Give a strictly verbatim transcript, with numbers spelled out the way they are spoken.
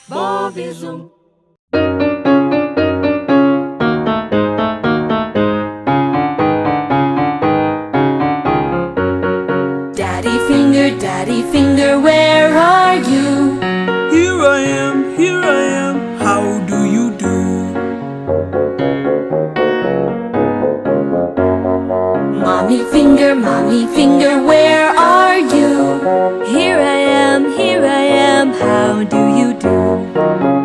Bobby Zoom. Daddy Finger, Daddy Finger, where are you? Here I am, here I am, how do you do? Mommy Finger, Mommy Finger, where are you? Here I am, here I am, how do you do?